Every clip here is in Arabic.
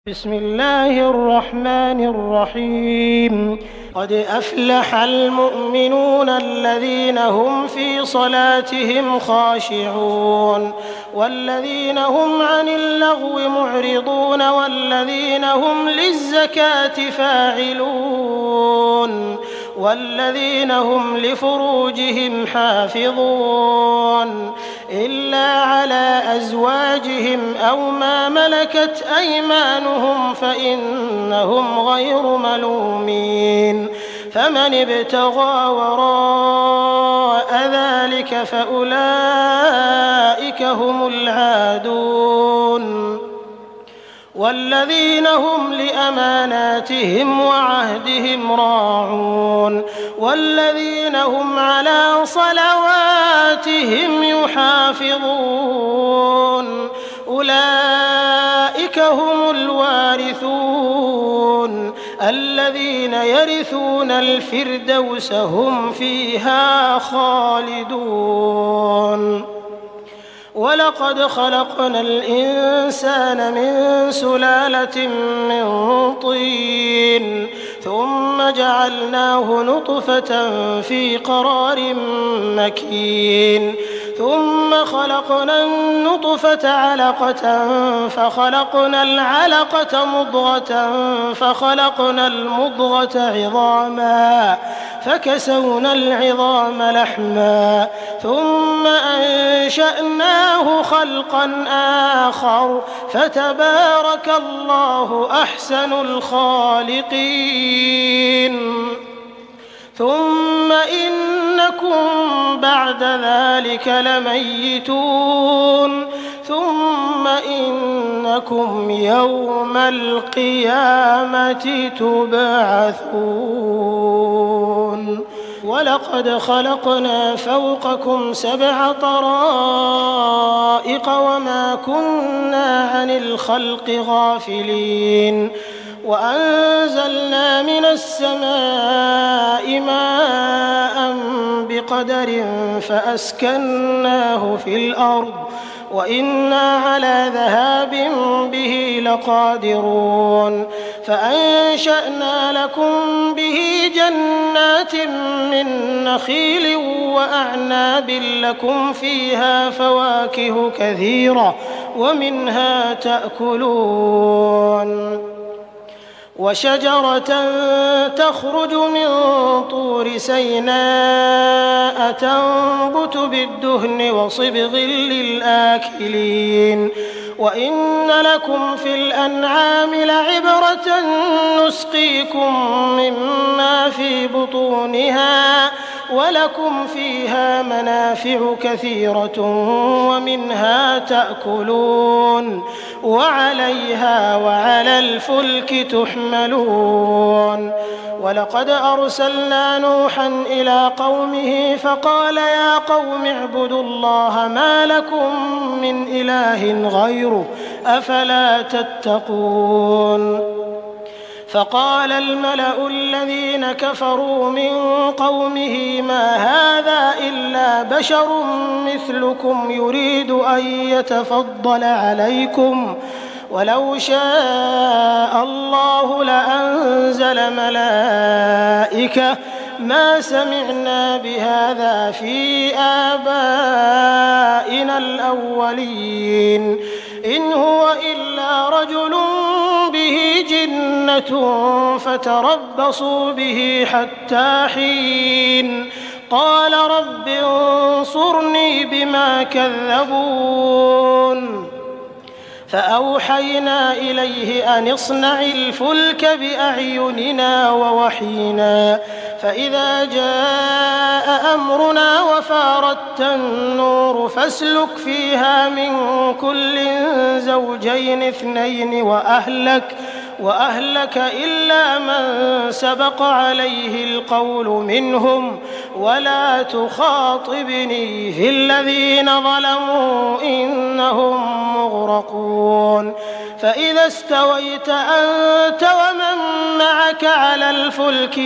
بسم الله الرحمن الرحيم. قد أفلح المؤمنون الذين هم في صلاتهم خاشعون والذين هم عن اللغو معرضون والذين هم للزكاة فاعلون والذين هم لفروجهم حافظون إلا على أزواجهم أو ما ملكت أيمانهم فإنهم غير ملومين. فمن ابتغى وراء ذلك فأولئك هم العادون. والذين هم لأماناتهم وعهدهم راعون والذين هم على صلواتهم يحافظون أولئك هم الوارثون الذين يرثون الفردوس هم فيها خالدون. ولقد خلقنا الإنسان من سلالة من طين ثم جعلناه نطفة في قرار مكين ثم خلقنا النطفة علقة فخلقنا العلقة مضغة فخلقنا المضغة عظاما فكسونا العظام لحما ثم أنشأناه خلقا آخر فتبارك الله أحسن الخالقين. ثم إنكم بعد ذلك لميتون ثم إنكم يوم القيامة تبعثون. ولقد خلقنا فوقكم 7 طرائق وما كنا عن الخلق غافلين وأنزلنا من السماء ماء بقدر فأسكناه في الأرض وإنا على ذهاب به لقادرون. فأنشأنا لكم به جنات من نخيل وأعناب لكم فيها فواكه كثيرة ومنها تأكلون وشجرة تخرج من طور سيناء تنبت بالدهن وصبغ للآكلين. وإن لكم في الأنعام لعبرة نسقيكم مما في بطونها ولكم فيها منافع كثيرة ومنها تأكلون وعليها وعلى الفلك تحملون. ولقد أرسلنا نوحا إلى قومه فقال يا قوم اعبدوا الله ما لكم من إله غيره أفلا تتقون. فقال الملأ الذين كفروا من قومه ما هذا إلا بشر مثلكم يريد أن يتفضل عليكم ولو شاء الله لأنزل ملائكة ما سمعنا بهذا في آبائنا الأولين إن هو إلا رجل به جنة فتربصوا به حتى حين. قال رب انصرني بما كذبون. فأوحينا إليه أن اصنع الفلك بأعيننا ووحينا فإذا جاء أمرنا وفارت النور فاسلك فيها من كل زوجين 2 وأهلك إلا من سبق عليه القول منهم ولا تخاطبني في الذين ظلموا إنهم مغرقون. فإذا استويت أنت ومن معك على الفلك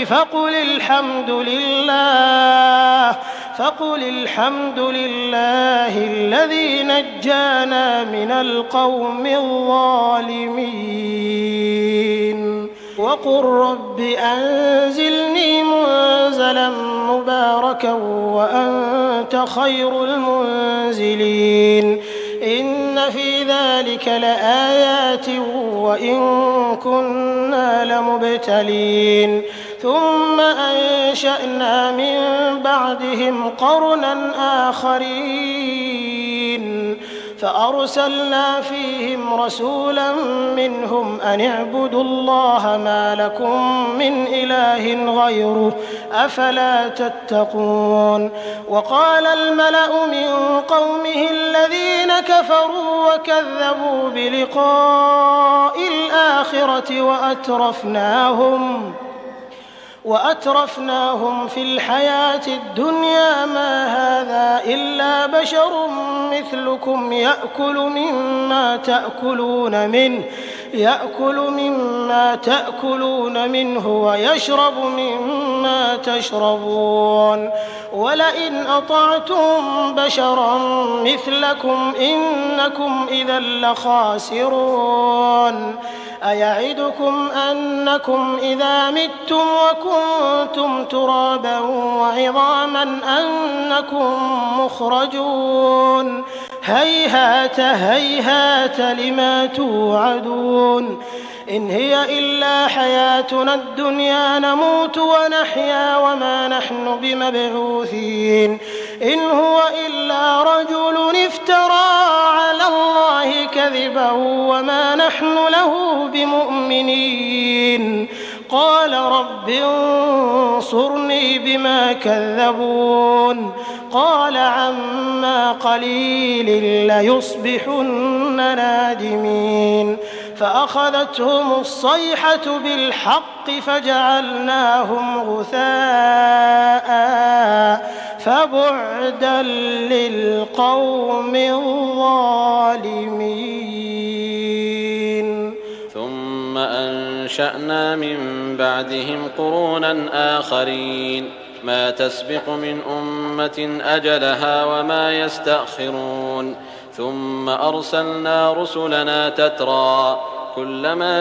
فقل الحمد لله الذي نجانا من القوم الظالمين وقل رب أنزلني منزلا مباركا وأنت خير المنزلين إن في ذلك لآيات وإن كنا لمبتلين ثم أنشأنا من بعدهم قرنا آخرين فأرسلنا فيهم رسولا منهم أن اعبدوا الله ما لكم من إله غيره أفلا تتقون وقال الملأ من قومه الذين كفروا وكذبوا بلقاء الآخرة وأترفناهم في الحياة الدنيا ما هذا إلا بشر مثلكم يأكل مما تأكلون منه ويشرب مما تشربون ولئن أطعتم بشرا مثلكم إنكم إذا لخاسرون أيعدكم أنكم إذا متم وكنتم ترابا وعظاما أنكم مخرجون هيهات هيهات لما توعدون إن هي إلا حياتنا الدنيا نموت ونحيا وما نحن بمبعوثين إن هو إلا رجل افترى على الله كذبا وما نحن له بمؤمنين قال رب انصرني بما كذبون قال عما قليل ليصبحن نادمين فأخذتهم الصيحة بالحق فجعلناهم غثاء فبعدا للقوم الظالمين ثم أنشأنا من بعدهم قرونا آخرين ما تسبق من أمة أجلها وما يستأخرون ثم أرسلنا رسلنا تترى كلما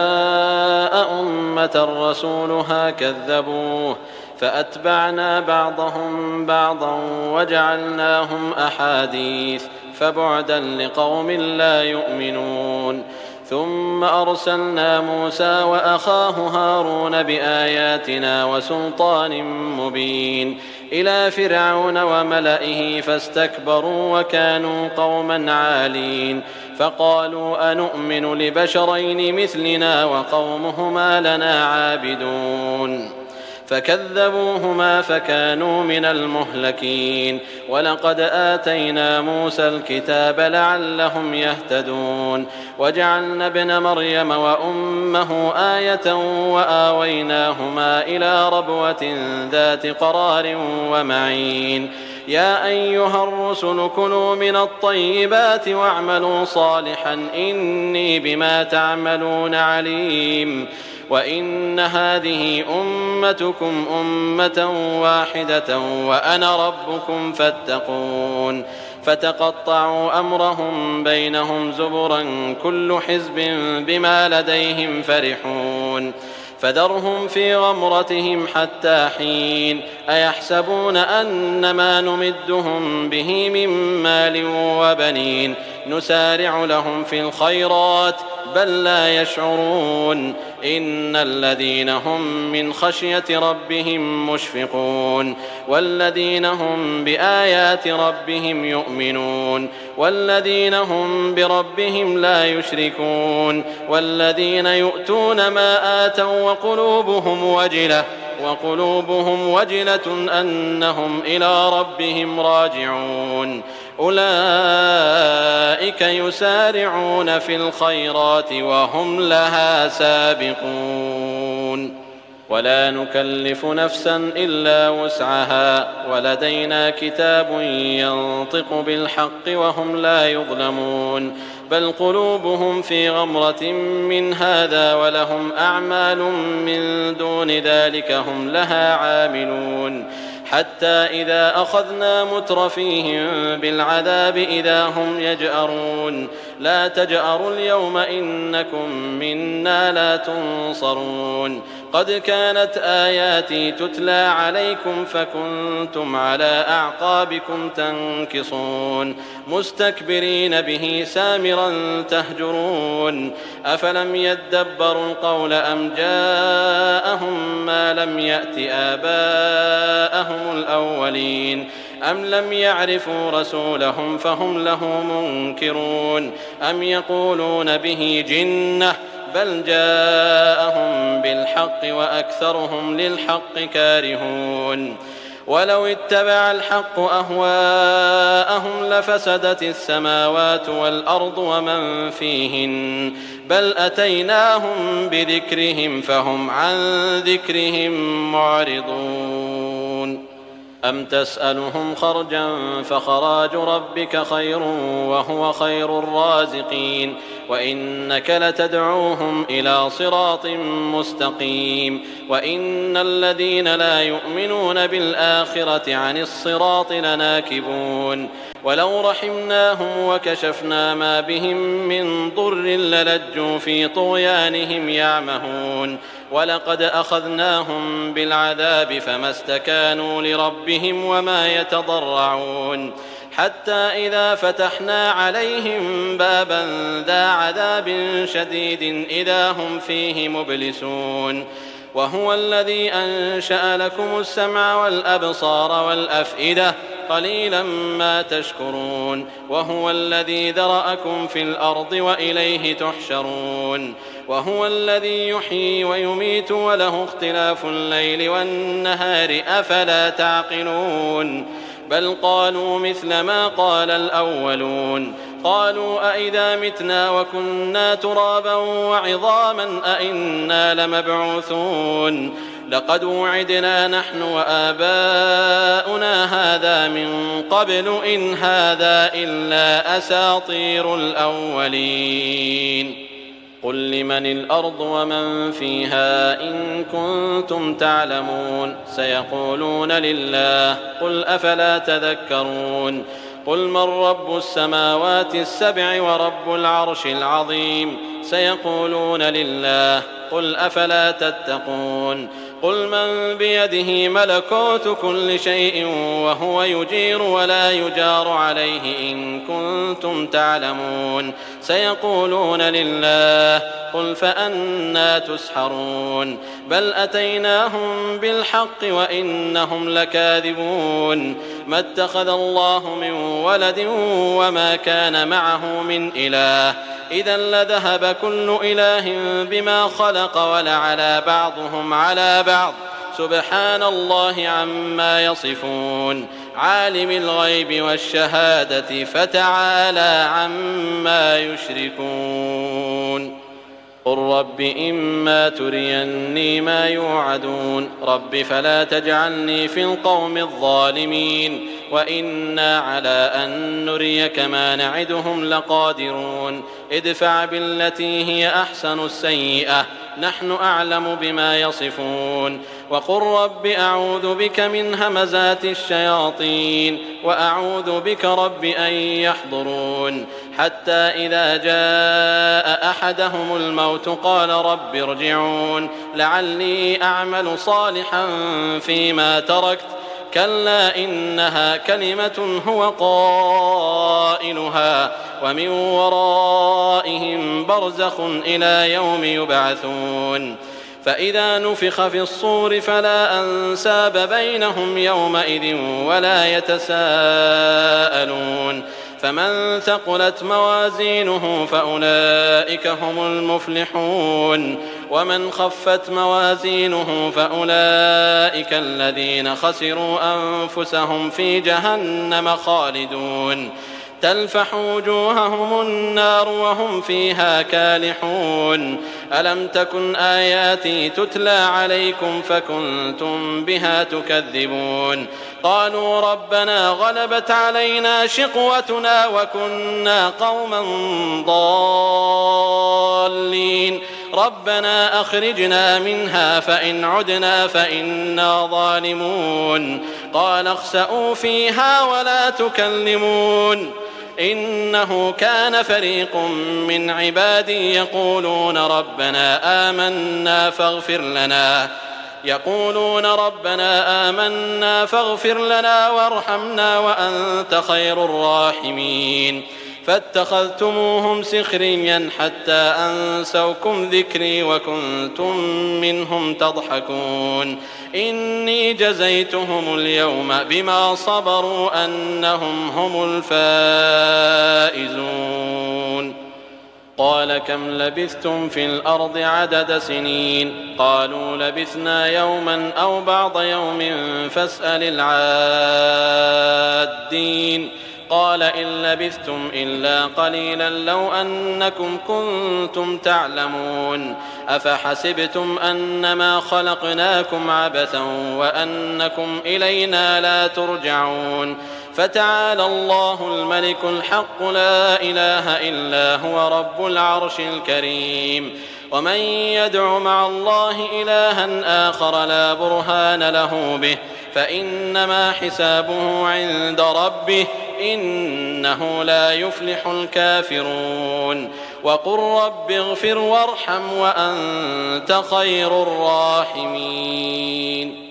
جاء أمة رسولها كذبوه فأتبعنا بعضهم بعضا وجعلناهم أحاديث فبعدا لقوم لا يؤمنون ثم أرسلنا موسى وأخاه هارون بآياتنا وسلطان مبين إلى فرعون وملئه فاستكبروا وكانوا قوما عالين فقالوا أنؤمن لبشرين مثلنا وقومهما لنا عابدون فكذبوهما فكانوا من المهلكين ولقد آتينا موسى الكتاب لعلهم يهتدون وجعلنا ابن مريم وأمه آية وآويناهما إلى ربوة ذات قرار ومعين يا أيها الرسل كلوا من الطيبات واعملوا صالحا إني بما تعملون عليم وإن هذه أمتكم أمة واحدة وأنا ربكم فاتقون فتقطعوا أمرهم بينهم زبرا كل حزب بما لديهم فرحون فذرهم في غمرتهم حتى حين أيحسبون أن ما نمدهم به من مال وبنين نسارع لهم في الخيرات بل لا يشعرون إن الذين هم من خشية ربهم مشفقون والذين هم بآيات ربهم يؤمنون والذين هم بربهم لا يشركون والذين يؤتون ما آتوا وقلوبهم وجلة أنهم إلى ربهم راجعون أولئك يسارعون في الخيرات وهم لها سابقون ولا نكلف نفسا إلا وسعها ولدينا كتاب ينطق بالحق وهم لا يظلمون بل قلوبهم في غمرة من هذا ولهم أعمال من دون ذلك هم لها عاملون حتى إذا أخذنا مترفيهم بالعذاب إذا هم يجأرون لا تجأروا اليوم إنكم منا لا تنصرون قد كانت آياتي تتلى عليكم فكنتم على أعقابكم تنكصون مستكبرين به سامرا تهجرون أفلم يدبروا القول أم جاءهم ما لم يأت آباءهم الأولين أم لم يعرفوا رسولهم فهم له منكرون أم يقولون به جنة بل جاءهم بالحق وأكثرهم للحق كارهون ولو اتبع الحق أهواءهم لفسدت السماوات والأرض ومن فيهن بل أتيناهم بذكرهم فهم عن ذكرهم معرضون أم تسألهم خرجا فخراج ربك خير وهو خير الرازقين وإنك لتدعوهم إلى صراط مستقيم وإن الذين لا يؤمنون بالآخرة عن الصراط لناكبون ولو رحمناهم وكشفنا ما بهم من ضر للجوا في طغيانهم يعمهون ولقد أخذناهم بالعذاب فما استكانوا لربهم وما يتضرعون حتى إذا فتحنا عليهم بابا ذا عذاب شديد إذا هم فيه مبلسون وهو الذي أنشأ لكم السمع والأبصار والأفئدة قليلا ما تشكرون وهو الذي ذرأكم في الأرض وإليه تحشرون وهو الذي يحيي ويميت وله اختلاف الليل والنهار أفلا تعقلون بل قالوا مثل ما قال الأولون قالوا أئذا متنا وكنا ترابا وعظاما أئنا لمبعوثون لقد وعدنا نحن وآباؤنا هذا من قبل إن هذا إلا أساطير الأولين قل لمن الأرض ومن فيها إن كنتم تعلمون سيقولون لله قل أفلا تذكرون قل من رب السماوات السبع ورب العرش العظيم سيقولون لله قل أفلا تتقون قل من بيده ملكوت كل شيء وهو يجير ولا يجار عليه إن كنتم تعلمون سيقولون لله قل فأنى تسحرون بل أتيناهم بالحق وإنهم لكاذبون ما اتخذ الله من ولد وما كان معه من إله إذا لذهب كل إله بما خلق ولعلى بعضهم على بعض سبحان الله عما يصفون عالم الغيب والشهادة فتعالى عما يشركون قل رب إما تريني ما يوعدون رب فلا تجعلني في القوم الظالمين وإنا على أن نريك ما نعدهم لقادرون ادفع بالتي هي أحسن السيئة نحن أعلم بما يصفون وقل رب أعوذ بك من همزات الشياطين وأعوذ بك رب أن يحضرون حتى إذا جاء أحدهم الموت قال رب ارجعون لعلي أعمل صالحا فيما تركت كلا إنها كلمة هو قائلها ومن ورائهم برزخ إلى يوم يبعثون فإذا نفخ في الصور فلا أنساب بينهم يومئذ ولا يتساءلون فمن ثقلت موازينه فأولئك هم المفلحون ومن خفت موازينه فأولئك الذين خسروا أنفسهم في جهنم خالدون تلفح وجوههم النار وهم فيها كالحون ألم تكن آياتي تتلى عليكم فكنتم بها تكذبون قالوا ربنا غلبت علينا شقوتنا وكنا قوما ضالين ربنا أخرجنا منها فإن عدنا فإنا ظالمون قال اخسئوا فيها ولا تكلمون إنه كان فريق من عبادي يقولون ربنا آمنا فاغفر لنا وارحمنا وأنت خير الراحمين فاتخذتموهم سخريا حتى أنسوكم ذكري وكنتم منهم تضحكون إني جزيتهم اليوم بما صبروا أنهم هم الفائزون قال كم لبثتم في الأرض عدد سنين قالوا لبثنا يوما أو بعض يوم فاسأل العادين قال إن لبثتم إلا قليلا لو أنكم كنتم تعلمون أفحسبتم أنما خلقناكم عبثا وأنكم إلينا لا ترجعون فتعالى الله الملك الحق لا إله إلا هو رب العرش الكريم ومن يدع مع الله إلها آخر لا برهان له به فإنما حسابه عند ربه إنه لا يفلح الكافرون وقل رب اغفر وارحم وأنت خير الراحمين